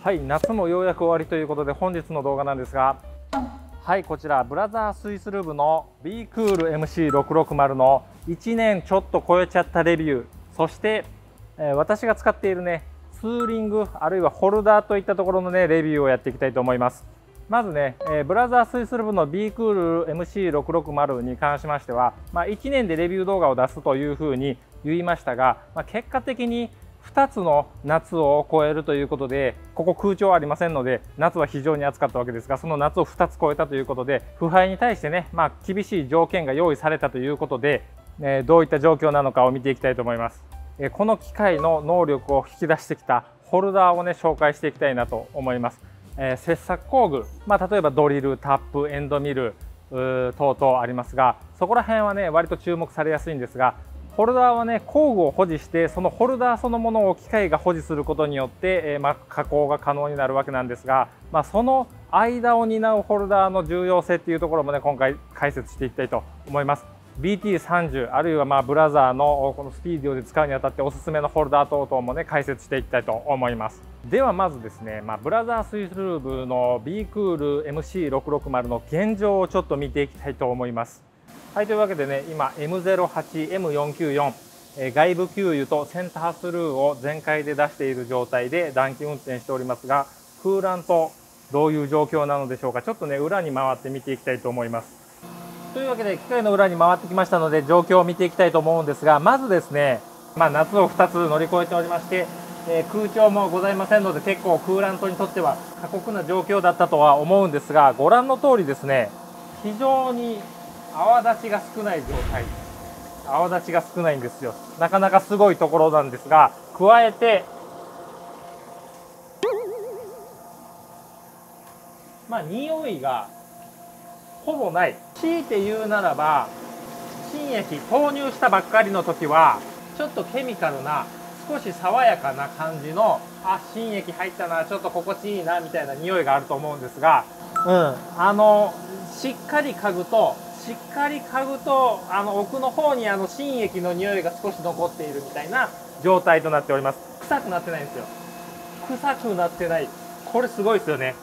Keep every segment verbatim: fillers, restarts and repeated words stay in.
はい、夏もようやく終わりということで本日の動画なんですが、はい、こちらブラザースイスルーブの B クール エムシーろくろくまる のいちねんちょっと超えちゃったレビュー、そして、えー、私が使っているねツーリングあるいはホルダーといったところのねレビューをやっていきたいと思います。まずね、えー、ブラザースイスルーブの B クール エムシーろくろくまる に関しましては、まあ、いちねんでレビュー動画を出すというふうに言いましたが、まあ、結果的にふたつの夏を超えるということで、ここ空調ありませんので夏は非常に暑かったわけですが、その夏をふたつ超えたということで腐敗に対してね、まあ、厳しい条件が用意されたということで、えー、どういった状況なのかを見ていきたいと思います。えー、この機械の能力を引き出してきたホルダーをね紹介していきたいなと思います。えー、切削工具、まあ、例えばドリル、タップ、エンドミル等々ありますが、そこら辺はね割と注目されやすいんですが、ホルダーはね工具を保持して、そのホルダーそのものを機械が保持することによって、えーまあ、加工が可能になるわけなんですが、まあ、その間を担うホルダーの重要性っていうところもね今回解説していきたいと思います。 ビーティーさんじゅう あるいはまあブラザーのこのスピーディオで使うにあたっておすすめのホルダー等々もね解説していきたいと思います。ではまずですね、まあ、ブラザースイスルーブの B クール エムシーろくろくまる の現状をちょっと見ていきたいと思います。はい、というわけでね、今 エムゼロはちエムよんきゅうよん、えー、外部給油とセンタースルーを全開で出している状態で暖気運転しておりますが、クーラントどういう状況なのでしょうか。ちょっとね裏に回って見ていきたいと思います。というわけで機械の裏に回ってきましたので状況を見ていきたいと思うんですが、まずですね、まあ、夏をふたつ乗り越えておりまして、えー、空調もございませんので結構クーラントにとっては過酷な状況だったとは思うんですが、ご覧の通りですね、非常に泡立ちが少ない状態、泡立ちが少ないんですよ。なかなかすごいところなんですが、加えてまあ匂いがほぼない。強いて言うならば、新液投入したばっかりの時はちょっとケミカルな少し爽やかな感じの、あ、新液入ったな、ちょっと心地いいなみたいな匂いがあると思うんですが、うん、あのしっかり嗅ぐとしっかり嗅ぐとあの奥の方にあの新液の匂いが少し残っているみたいな状態となっております。臭くなってないんですよ。臭くなってない。これすごいですよね。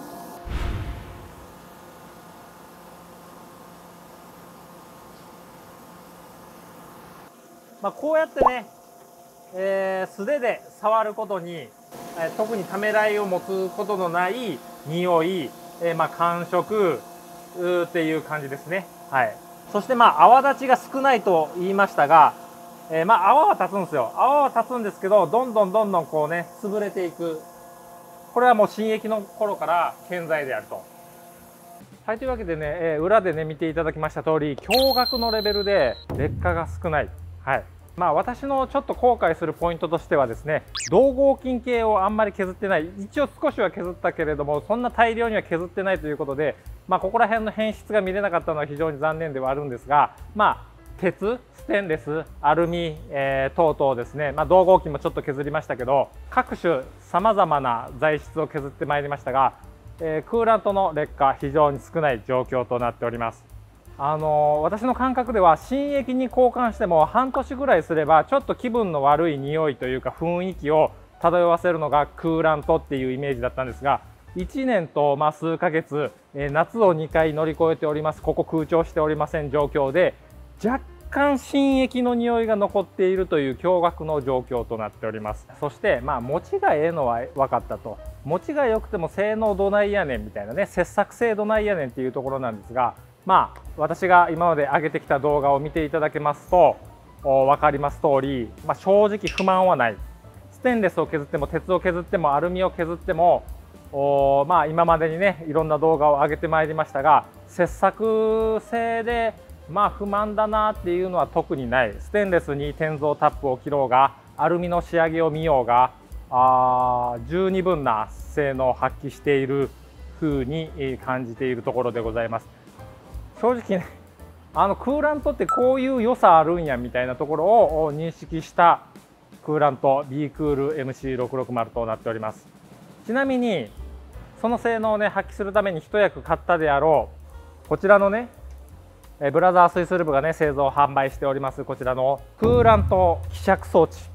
まあ、こうやってね、えー、素手で触ることに、えー、特にためらいを持つことのない匂い、えー、まあ感触っていう感じですね。はい。そしてまあ泡立ちが少ないと言いましたが、えー、まあ泡は立つんですよ。泡は立つんですけど、どんどんどんどんこうね潰れていく。これはもう新液の頃から健在であると。はい、というわけでね、えー、裏でね見ていただきました通り、驚愕のレベルで劣化が少ない。はい。まあ私のちょっと後悔するポイントとしてはですね、銅合金系をあんまり削ってない。一応少しは削ったけれども、そんな大量には削ってないということで、まあここら辺の変質が見れなかったのは非常に残念ではあるんですが、まあ鉄、ステンレス、アルミ、えー、等々ですね、まあ銅合金もちょっと削りましたけど、各種さまざまな材質を削ってまいりましたが、えー、クーラントの劣化非常に少ない状況となっております。あの私の感覚では新液に交換しても半年ぐらいすればちょっと気分の悪い匂いというか雰囲気を漂わせるのがクーラントっていうイメージだったんですが、いちねんとまあ数ヶ月、えー、夏をにかい乗り越えております。ここ空調しておりません状況で若干新液の匂いが残っているという驚愕の状況となっております。そしてまあ持ちがええのは分かったと。持ちが良くても性能どないやねんみたいなね、切削性どないやねんっていうところなんですが、まあ私が今まで上げてきた動画を見ていただけますと分かります通り、まあ、正直不満はない。ステンレスを削っても鉄を削ってもアルミを削ってもお、まあ、今までにねいろんな動画を上げてまいりましたが、切削性でまあ不満だなっていうのは特にない。ステンレスに転造タップを切ろうがアルミの仕上げを見ようが、あ十二分な性能を発揮している風に感じているところでございます。正直ね、あのクーラントってこういう良さあるんやみたいなところを認識したクーラント B クール エムシーろくろくまる となっております。ちなみにその性能をね発揮するために一役買ったであろうこちらのねブラザースイスルーブがね製造販売しておりますこちらのクーラント希釈装置、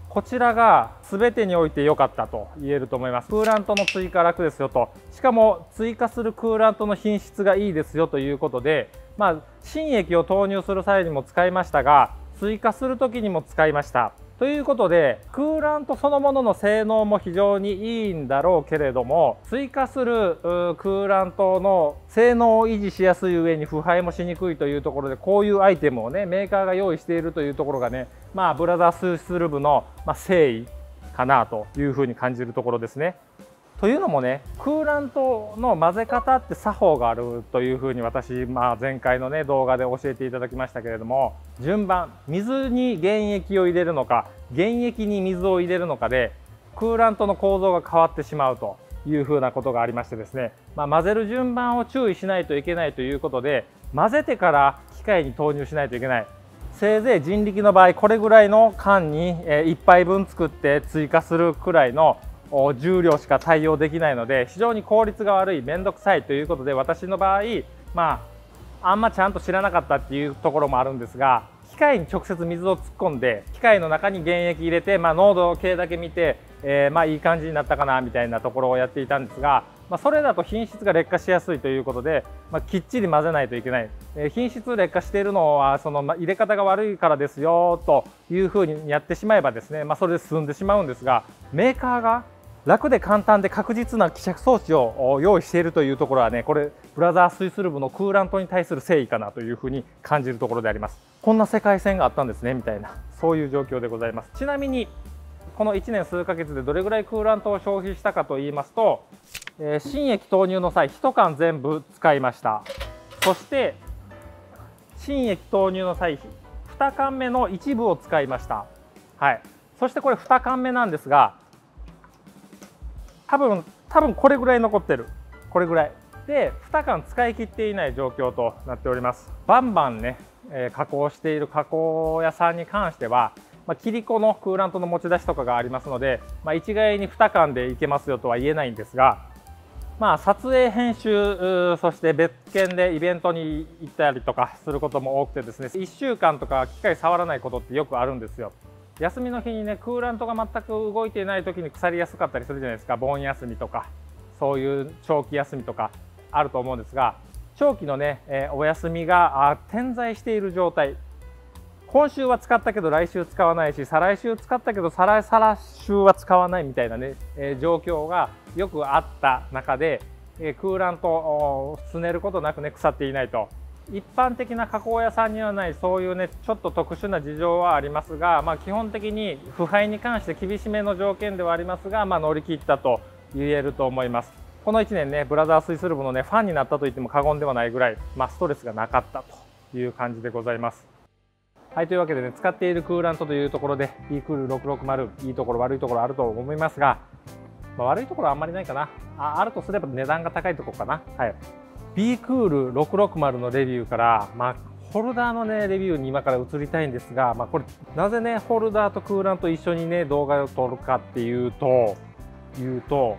こちらが全てにおいて良かったと言えると思います。クーラントの追加楽ですよと、しかも追加するクーラントの品質がいいですよということで、まあ、新液を投入する際にも使いましたが、追加する時にも使いました。ということで、クーラントそのものの性能も非常にいいんだろうけれども、追加するクーラントの性能を維持しやすい上に腐敗もしにくいというところで、こういうアイテムをね、メーカーが用意しているというところがね、まあ、ブラザース・スルブの誠意かなというふうに感じるところですね。というのもね、クーラントの混ぜ方って作法があるというふうに私、まあ、前回のね動画で教えていただきましたけれども、順番、水に原液を入れるのか原液に水を入れるのかでクーラントの構造が変わってしまうというふうなことがありましてですね、まあ、混ぜる順番を注意しないといけないということで、混ぜてから機械に投入しないといけない。せいぜい人力の場合これぐらいの缶にいっぱいぶん作って追加するくらいの重量しか対応できないので、非常に効率が悪い、面倒くさいということで、私の場合、まあ、あんまちゃんと知らなかったっていうところもあるんですが、機械に直接水を突っ込んで機械の中に原液入れて、まあ、濃度計だけ見て、えー、まあいい感じになったかなみたいなところをやっていたんですが、まあ、それだと品質が劣化しやすいということで、まあ、きっちり混ぜないといけない。えー、品質劣化しているのはその、まあ、入れ方が悪いからですよというふうにやってしまえばですね、まあ、それで済んでしまうんですが、メーカーが楽で簡単で確実な希釈装置を用意しているというところはね、これブラザースイスルブのクーラントに対する誠意かなというふうに感じるところであります。こんな世界線があったんですねみたいな、そういう状況でございます。ちなみにこのいちねん数ヶ月でどれぐらいクーラントを消費したかといいますと、えー、新液投入の際いち缶全部使いました。そして新液投入の際に缶目の一部を使いました。はい、そしてこれに缶目なんですが、多分多分これぐらい残ってる、これぐらいでに缶使い切っていない状況となっております。バンバンね、えー、加工している加工屋さんに関しては、まあ、キリコのクーラントの持ち出しとかがありますので、まあ、一概にに缶でいけますよとは言えないんですが、まあ、撮影編集そして別件でイベントに行ったりとかすることも多くてですね、いっしゅうかんとか機械触らないことってよくあるんですよ。休みの日にね、クーラントが全く動いていない時に腐りやすかったりするじゃないですか。盆休みとかそういう長期休みとかあると思うんですが、長期のね、えー、お休みが点在している状態、今週は使ったけど来週使わないし、再来週使ったけど再来再来週は使わないみたいなね、えー、状況がよくあった中で、えー、クーラントをすねることなくね腐っていないと。一般的な加工屋さんにはないそういうねちょっと特殊な事情はありますが、まあ、基本的に腐敗に関して厳しめの条件ではありますが、まあ、乗り切ったと言えると思います。このいちねんね、ブラザースイスルブのねファンになったと言っても過言ではないぐらい、まあ、ストレスがなかったという感じでございます。はい、というわけでね、使っているクーラントというところで B クールろくろくまる、いいところ悪いところあると思いますが、まあ、悪いところはあんまりないかな。あ、あるとすれば値段が高いところかな。はい、B クールろくろくまるのレビューから、まあ、ホルダーのねレビューに今から移りたいんですが、まあ、これなぜねホルダーとクーラント一緒にね動画を撮るかっていうというと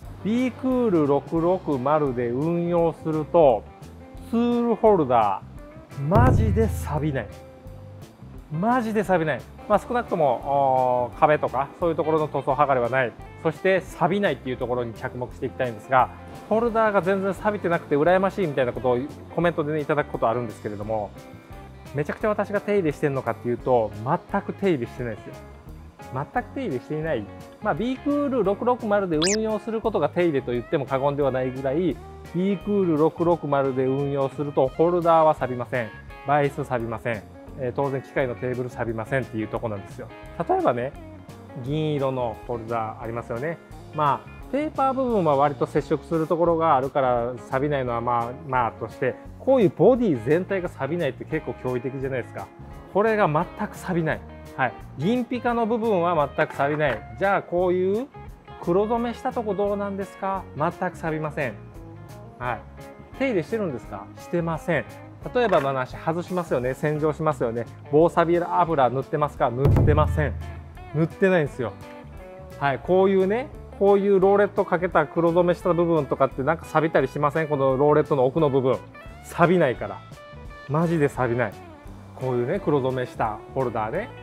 B クールろくろくまるで運用するとツールホルダーマジで錆びない、マジで錆びない。まあ、少なくとも壁とかそういうところの塗装剥がれはない、そして錆びないっていうところに着目していきたいんですが、ホルダーが全然錆びてなくて羨ましいみたいなことをコメントで、ね、いただくことあるんですけれども、めちゃくちゃ私が手入れしてるのかっていうと全く手入れしてないですよ。全く手入れしていない、まあ、B クールろくろくまるで運用することが手入れと言っても過言ではないぐらい B クールろくろくまるで運用するとホルダーは錆びません、バイス錆びません、えー、当然機械のテーブル錆びませんっていうところなんですよ。例えばね、銀色のホルダーありますよね。まあペーパー部分は割と接触するところがあるから錆びないのはまあまあとして、こういうボディ全体が錆びないって結構驚異的じゃないですか。これが全く錆びない。はい、銀ピカの部分は全く錆びない。じゃあこういう黒染めしたとこどうなんですか？全く錆びません。はい、手入れしてるんですか？してません。例えばの話、外しますよね、洗浄しますよね、棒サビ油塗ってますか？塗ってません。塗ってないんですよ。はい、こういうね、こういうローレットかけた黒染めした部分とかってなんか錆びたりしません？このローレットの奥の部分錆びないから、マジで錆びない。こういうね黒染めしたホルダーね、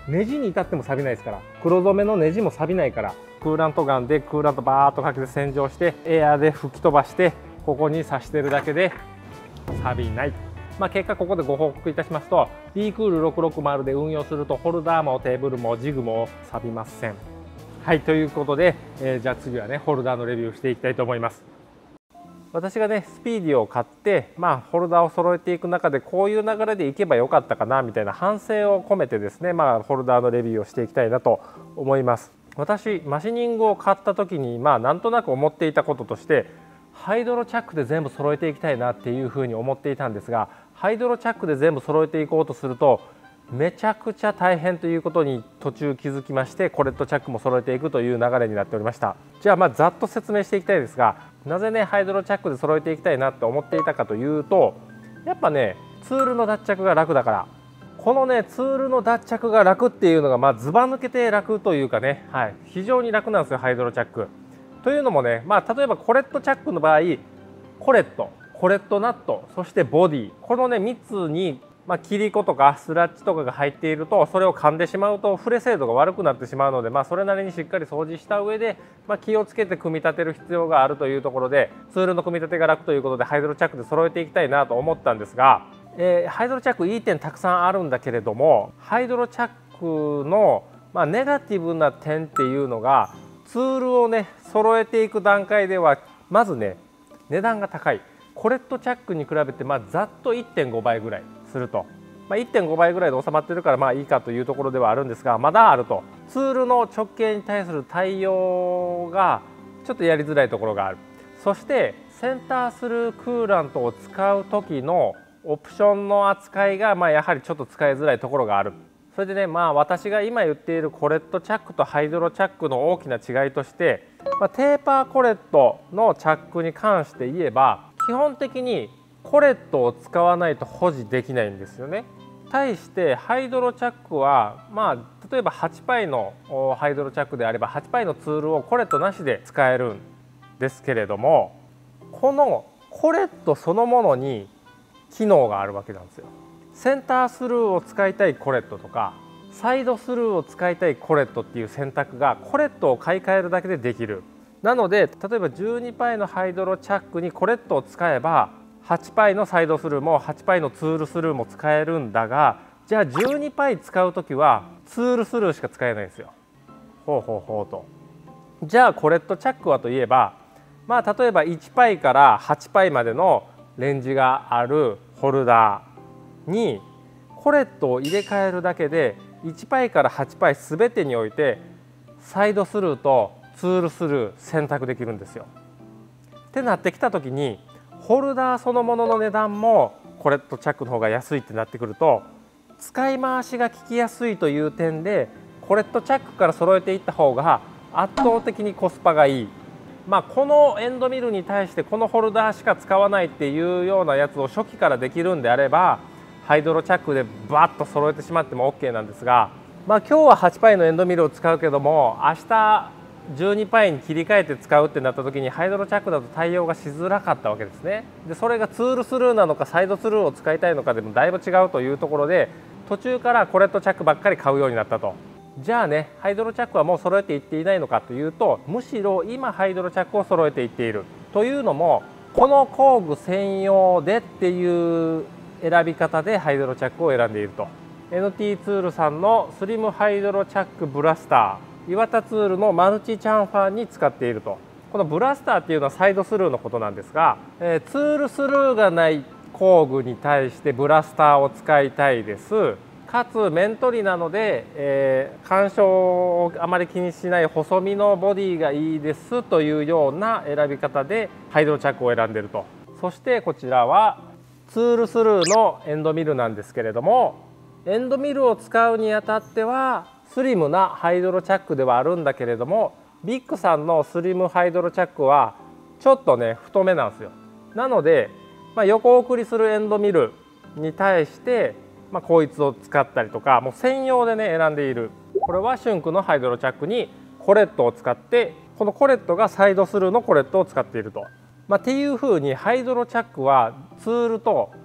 ネジに至っても錆びないですから。黒染めのネジも錆びないから、クーラントガンでクーラントバーッとかけて洗浄して、エアーで吹き飛ばしてここに刺してるだけで錆びない。まあ、結果ここでご報告いたしますと、 B クールろくろくまるで運用するとホルダーもテーブルもジグも錆びません。はい、ということで、えー、じゃあ次はねホルダーのレビューをしていきたいと思います。私がねスピーディを買って、まあ、ホルダーを揃えていく中でこういう流れでいけばよかったかなみたいな反省を込めてですね、まあ、ホルダーのレビューをしていきたいなと思います。私マシニングを買った時に、まあ、なんとなく思っていたこととして、ハイドロチャックで全部揃えていきたいなっていうふうに思っていたんですが、ハイドロチャックで全部揃えていこうとするとめちゃくちゃ大変ということに途中気づきまして、コレットチャックも揃えていくという流れになっておりました。じゃあまあざっと説明していきたいですが、なぜねハイドロチャックで揃えていきたいなと思っていたかというと、やっぱねツールの脱着が楽だから。このねツールの脱着が楽っていうのがまあずば抜けて楽というかね、はい、非常に楽なんですよハイドロチャック。というのもね、まあ、例えばコレットチャックの場合、コレットコレットナット、そしてボディ、このねみっつにまあ、切り子とかスラッチとかが入っていると、それを噛んでしまうと触れ精度が悪くなってしまうので、まあ、それなりにしっかり掃除した上で、まあ、気をつけて組み立てる必要があるというところで、ツールの組み立てが楽ということでハイドロチャックで揃えていきたいなと思ったんですが、えー、ハイドロチャックいい点たくさんあるんだけれども、ハイドロチャックの、まあ、ネガティブな点っていうのが、ツールをね揃えていく段階ではまずね値段が高い。コレットチャックに比べて、まあ、ざっと いってんご 倍ぐらいすると、まあ、いってんご 倍ぐらいで収まってるからまあいいかというところではあるんですが、まだあると。ツールの直径に対する対応がちょっとやりづらいところがある。そしてセンタースルークーラントを使う時のオプションの扱いがまあやはりちょっと使いづらいところがある。それでね、まあ私が今言っているコレットチャックとハイドロチャックの大きな違いとして、まあ、テーパーコレットのチャックに関して言えば、基本的にコレットを使わないと保持できないんですよね。対してハイドロチャックは、まあ、例えばはちパイのハイドロチャックであればはちパイのツールをコレットなしで使えるんですけれども、このコレットそのものに機能があるわけなんですよ。センタースルーを使いたいコレットとかサイドスルーを使いたいコレットっていう選択がコレットを買い替えるだけでできる。なので例えばじゅうにパイのハイドロチャックにコレットを使えばはちパイのサイドスルーもはちパイのツールスルーも使えるんだが、じゃあじゅうにパイ使う時はツールスルーしか使えないんですよ。ほうほうほうと。じゃあコレットチャックはといえば、まあ例えばいちパイからはちパイまでのレンジがあるホルダーにコレットを入れ替えるだけでいちパイからはちパイ全てにおいてサイドスルーとツールスルー選択できるんですよ。ってなってきた時にホルダーそのものの値段もコレットチャックの方が安いってなってくると、使い回しが効きやすいという点でコレットチャックから揃えていった方が圧倒的にコスパがいい。まあ、このエンドミルに対してこのホルダーしか使わないっていうようなやつを初期からできるんであればハイドロチャックでバッと揃えてしまっても オーケー なんですが、まあ、今日ははちパイのエンドミルを使うけども明日じゅうにパイに切り替えて使うってなった時にハイドロチャックだと対応がしづらかったわけですね。でそれがツールスルーなのかサイドスルーを使いたいのかでもだいぶ違うというところで、途中からコレットチャックばっかり買うようになったと。じゃあねハイドロチャックはもう揃えていっていないのかというと、むしろ今ハイドロチャックを揃えていっている。というのもこの工具専用でっていう選び方でハイドロチャックを選んでいると。 エヌティー ツールさんのスリムハイドロチャックブラスター、岩田ツールのマルチチャンファーに使っていると。このブラスターっていうのはサイドスルーのことなんですが、えー、ツールスルーがない工具に対してブラスターを使いたいです。かつ面取りなので、えー、干渉をあまり気にしない細身のボディがいいですというような選び方でハイドロチャックを選んでいると。そしてこちらはツールスルーのエンドミルなんですけれども、エンドミルを使うにあたってはスリムなハイドロチャックではあるんだけれども、ビッグさんのスリムハイドロチャックはちょっとね太めなんですよ。なので、まあ、横送りするエンドミルに対してまあ、こいつを使ったりとか、もう専用でね選んでいる。これはシュンクのハイドロチャックにコレットを使って、このコレットがサイドスルーのコレットを使っていると。まあ、っていうふうにハイドロチャックはツールと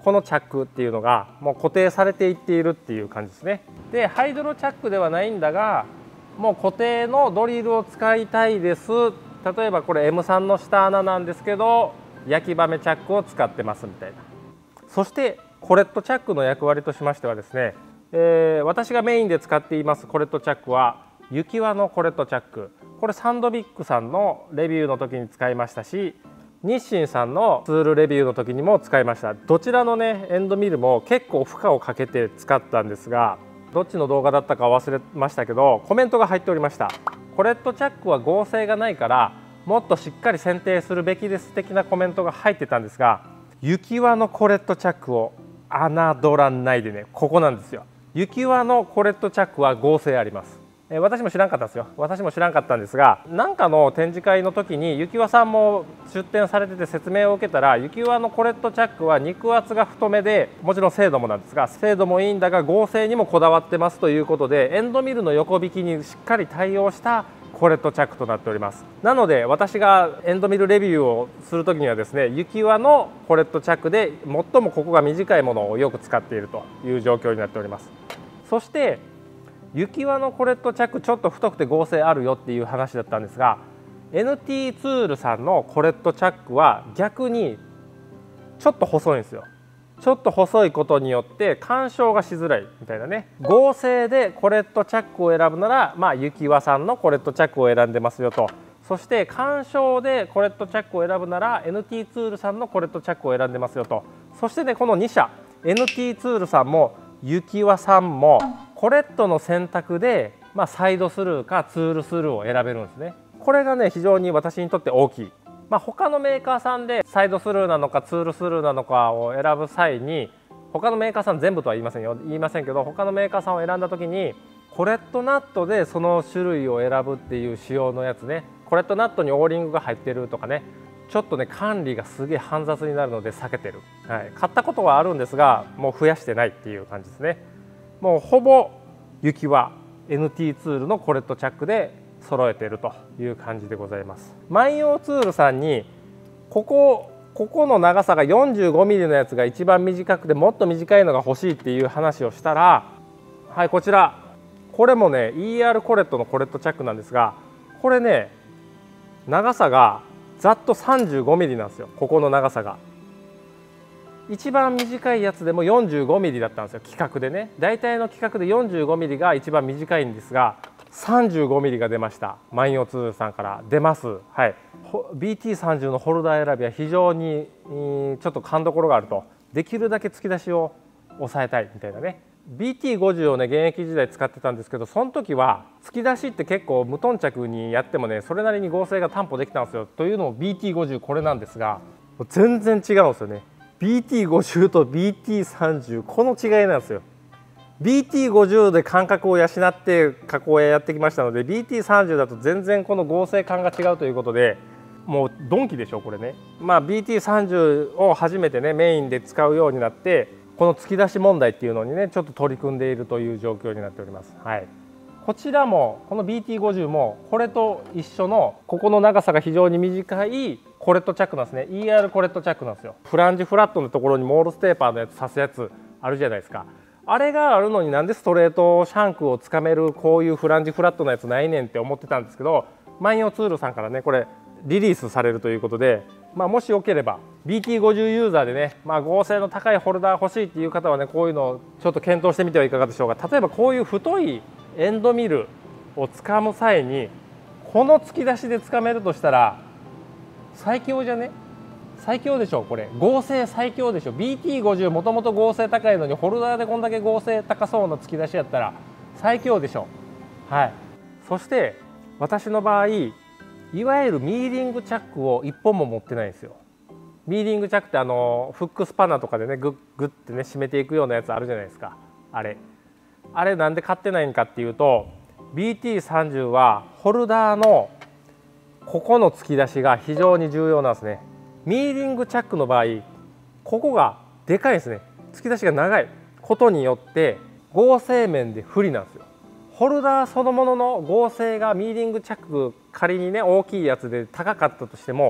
このチャックっていうのがもう固定されていっているっていう感じですね。でハイドロチャックではないんだが、もう固定のドリルを使いたいです。例えばこれ エムさん の下穴なんですけど、焼きばめチャックを使ってますみたいな。そしてコレットチャックの役割としましてはですね、えー、私がメインで使っていますコレットチャックは雪輪のコレットチャック。これサンドビックさんのレビューの時に使いましたし、日清さんのツールレビューの時にも使いました。どちらのねエンドミルも結構負荷をかけて使ったんですが、どっちの動画だったか忘れましたけどコメントが入っておりました。コレットチャックは合成がないからもっとしっかり選定するべきです的なコメントが入ってたんですが、雪輪のコレットチャックを侮らないでね、ここなんですよ。雪輪のコレットチャックは合成あります。え私も知らんかったんですよ。私も知らんかったんですが、何かの展示会の時に雪輪さんも出展されてて説明を受けたら、雪輪のコレットチャックは肉厚が太めで、もちろん精度もなんですが、精度もいいんだが合成にもこだわってますということで、エンドミルの横引きにしっかり対応したコレットチャックとなっております。なので私がエンドミルレビューをする時にはですね、雪輪のコレットチャックで最もここが短いものをよく使っているという状況になっております。そして雪輪のコレットチャックちょっと太くて合成あるよっていう話だったんですが、 エヌティー ツールさんのコレットチャックは逆にちょっと細いんですよ。ちょっと細いことによって干渉がしづらいみたいなね。合成でコレットチャックを選ぶなら、まあ雪輪さんのコレットチャックを選んでますよと。そして干渉でコレットチャックを選ぶなら エヌティー ツールさんのコレットチャックを選んでますよと。そしてね、このに社 エヌティー ツールさんも雪輪さんもコレットの選択で、まあ、サイドスルーかツールスルーを選べるんですね。これがね非常に私にとって大きい。まあ、他のメーカーさんでサイドスルーなのかツールスルーなのかを選ぶ際に、他のメーカーさん全部とは言いませんよ言いませんけど、他のメーカーさんを選んだ時にコレットナットでその種類を選ぶっていう仕様のやつね、コレットナットにオーリングが入ってるとかね、ちょっとね管理がすげえ煩雑になるので避けてる、はい、買ったことはあるんですがもう増やしてないっていう感じですね。もうほぼ雪輪 エヌティー ツールのコレットチャックで揃えているという感じでございます。万葉ツールさんにここここの長さが よんじゅうごミリ のやつが一番短くてもっと短いのが欲しいっていう話をしたら、はいこちらこれもね イーアール コレットのコレットチャックなんですが、これね長さがざっと さんじゅうごミリ なんですよ。ここの長さが一番短いやつでも よんじゅうごミリ だったんですよ。規格でね、大体の規格で よんじゅうごミリ が一番短いんですが さんじゅうごミリ が出ました。万葉ツールさんから出ます。はい、ビーティーさんじゅう のホルダー選びは非常にちょっと勘どころがあると。できるだけ突き出しを抑えたいみたいなね。 ビーティーごじゅう をね現役時代使ってたんですけど、その時は突き出しって結構無頓着にやってもねそれなりに合成が担保できたんですよ。というのも ビーティーごじゅう これなんですが全然違うんですよね。ビーティーごじゅう と ビーティーさんじゅう この違いなんですよ。ビーティーごじゅう で感覚を養って加工ややってきましたので ビーティーさんじゅう だと全然この合成感が違うということで、もうドンキでしょこれね。まあ ビーティーさんじゅう を初めてねメインで使うようになってこの突き出し問題っていうのにねちょっと取り組んでいるという状況になっております。はい、こちらもこの ビーティーごじゅう もこれと一緒のここの長さが非常に短いコレットチャックなんですね。 イーアール コレットチャックなんですよ。フランジフラットのところにモールステーパーのやつ刺すやつあるじゃないですか。あれがあるのになんでストレートシャンクをつかめるこういうフランジフラットのやつないねんって思ってたんですけど、万葉ツールさんからねこれリリースされるということで、まあ、もしよければ ビーティーごじゅう ユーザーでね、まあ、合成の高いホルダー欲しいっていう方はねこういうのをちょっと検討してみてはいかがでしょうか。例えばこういう太いエンドミルをつかむ際にこの突き出しでつかめるとしたら最強じゃね。最強でしょこれ。合成最強でしょ。 ビーティーごじゅう もともと合成高いのにホルダーでこんだけ合成高そうな突き出しやったら最強でしょ。はい、そして私の場合いわゆるミーリングチャックをいっぽんも持ってないんですよ。ミーリングチャックってあのフックスパナとかでねグッグッてね締めていくようなやつあるじゃないですか。あれあれなんで買ってないんかっていうと ビーティーさんじゅう はホルダーのここの突き出しが非常に重要なんですね。ミーリングチャックの場合ここがでかいですね。突き出しが長いことによって合成面で不利なんですよ。ホルダーそのものの合成がミーリングチャック仮にね大きいやつで高かったとしても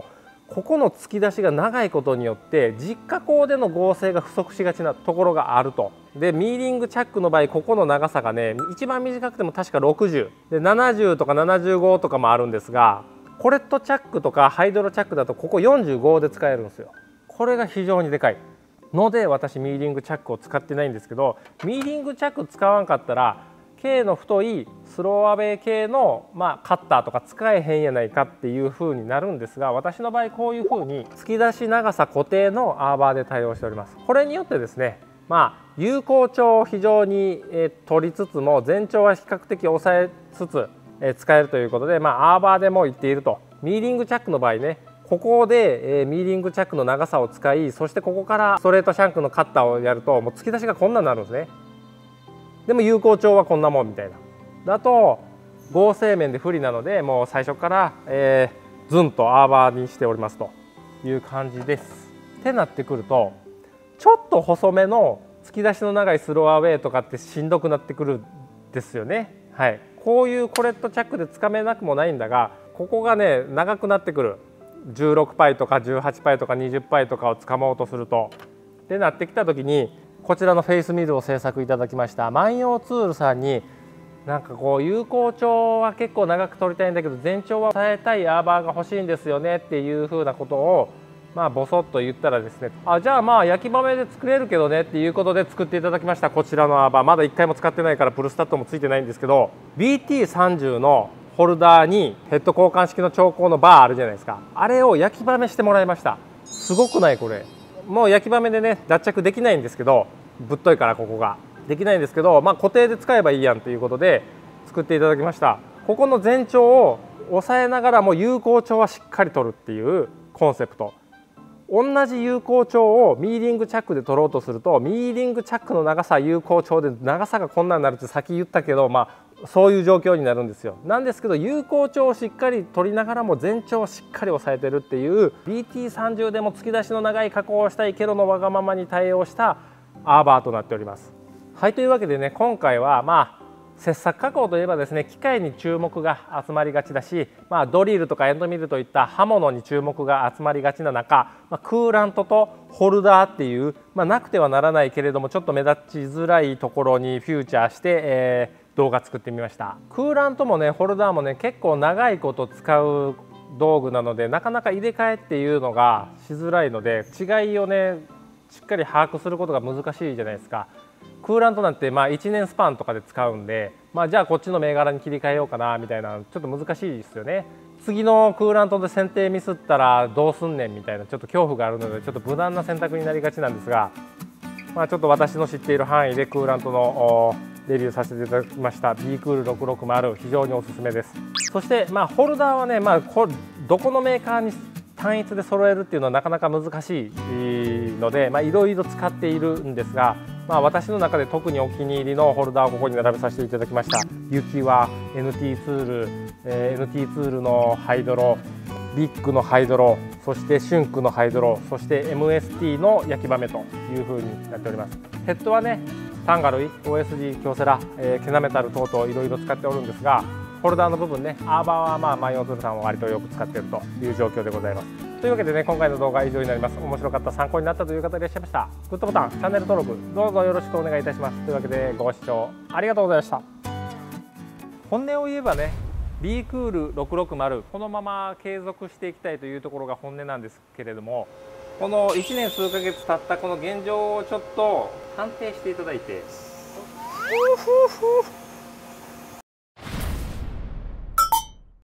ここの突き出しが長いことによって実加工での合成が不足しがちなところがあると。でミーリングチャックの場合ここの長さがね一番短くても確かろくじゅうでななじゅうとかななじゅうごとかもあるんですが、コレットチャックとかハイドロチャックだとここよんじゅうごで使えるんですよ。これが非常にでかいので私ミーリングチャックを使ってないんですけど、ミーリングチャック使わんかったら径の太いスローアウェイ系の、まあ、カッターとか使えへんやないかっていう風になるんですが、私の場合こういう風に突き出し長さ固定のアーバーで対応しております。これによってですね、まあ、有効長を非常に、えー、取りつつも全長は比較的抑えつつ、えー、使えるということで、まあ、アーバーでもいっていると。ミーリングチャックの場合ね、ここで、えー、ミーリングチャックの長さを使い、そしてここからストレートシャンクのカッターをやるともう突き出しがこんなになるんですね。でも有効長はこんなもんみたいな。だと合成面で不利なので、もう最初から、えー、ズンとアーバーにしておりますという感じです。ってなってくるとちょっと細めの突き出しの長いスローアウェイとかってしんどくなってくるんですよね。はい、こういうコレットチャックでつかめなくもないんだが、ここがね長くなってくるじゅうろくパイとかじゅうはちパイとかにじゅっパイとかをつかもうとするとってなってきた時に、こちらのフェイスミルを制作いただきました万葉ツールさんに、なんかこう有効長は結構長く取りたいんだけど全長は抑えたいアーバーが欲しいんですよねっていうふうなことをまあボソッと言ったらですね、あじゃあまあ焼き場目で作れるけどねっていうことで作っていただきましたこちらのアーバー。まだいっかいも使ってないからプルスタッドもついてないんですけど、 ビーティーさんじゅう のホルダーにヘッド交換式の調光のバーあるじゃないですか、あれを焼き場目してもらいました。すごくないこれ。もう焼き場目でね脱着できないんですけど、ぶっといからここができないんですけど、まあ、固定で使えばいいやんということで作っていただきました。ここの全長を抑えながらも有効長はしっかり取るっていうコンセプト。同じ有効長をミーリングチャックで取ろうとすると、ミーリングチャックの長さ有効長で長さがこんなになるってさっき言ったけど、まあ、そういう状況になるんですよ。なんですけど有効長をしっかり取りながらも全長をしっかり抑えてるっていう ビーティーさんじゅう でも突き出しの長い加工をしたいけどのわがままに対応したアーバーとなっております。はい、というわけでね今回はまあ切削加工といえばですね機械に注目が集まりがちだし、まあ、ドリルとかエンドミルといった刃物に注目が集まりがちな中、まあ、クーラントとホルダーっていう、まあ、なくてはならないけれどもちょっと目立ちづらいところにフューチャーして、えー、動画作ってみました。クーラントもねホルダーもね結構長いこと使う道具なのでなかなか入れ替えっていうのがしづらいので、違いをねしっかり把握することが難しいじゃないですか。クーラントなんてまあいちねんスパンとかで使うんで、まあ、じゃあこっちの銘柄に切り替えようかなみたいなちょっと難しいですよね。次のクーラントで選定ミスったらどうすんねんみたいなちょっと恐怖があるのでちょっと無難な選択になりがちなんですが、まあ、ちょっと私の知っている範囲でクーラントのレビューさせていただきました ビークールろくろくまる非常におすすめです。そしてまあホルダーはね、まあ、こどこのメーカーに単一で揃えるっていうのはなかなか難しいのでいろいろ使っているんですが、まあ、私の中で特にお気に入りのホルダーをここに並べさせていただきました。ユキは エヌティー ツール、えー、エヌティー ツールのハイドロ、ビッグのハイドロ、そしてシュンクのハイドロ、そして エムエスティー の焼き場目という風になっております。ヘッドはねタンガ類、オーエスジー 京セラ、えー、ケナメタル等々いろいろ使っておるんですが、ホルダーの部分ねアーバーはまあ万葉ツールさんは割とよく使っているという状況でございます。というわけでね今回の動画は以上になります。面白かった、参考になったという方いらっしゃいました、グッドボタン、チャンネル登録どうぞよろしくお願いいたします。というわけでご視聴ありがとうございました。本音を言えばね ビークールろくろくまるこのまま継続していきたいというところが本音なんですけれども、このいちねん数ヶ月経ったこの現状をちょっと判定していただいて。